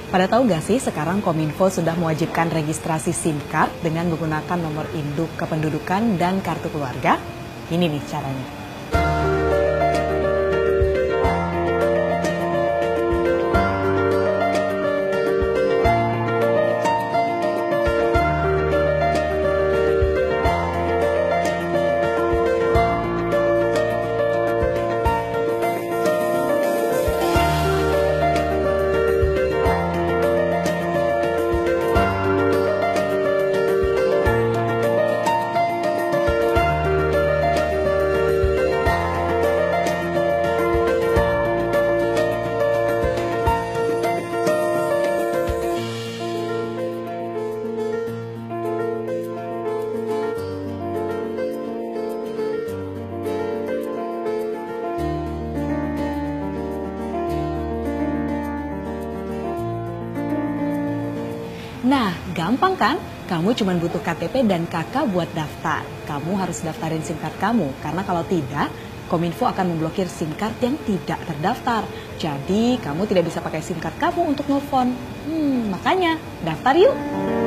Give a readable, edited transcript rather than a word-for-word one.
Pada tahu nggak sih sekarang Kominfo sudah mewajibkan registrasi SIM card dengan menggunakan nomor induk kependudukan dan kartu keluarga? Ini nih caranya. Nah, gampang kan? Kamu cuma butuh KTP dan KK buat daftar. Kamu harus daftarin SIM card kamu, karena kalau tidak, Kominfo akan memblokir SIM card yang tidak terdaftar. Jadi, kamu tidak bisa pakai SIM card kamu untuk nelfon. Makanya, daftar yuk!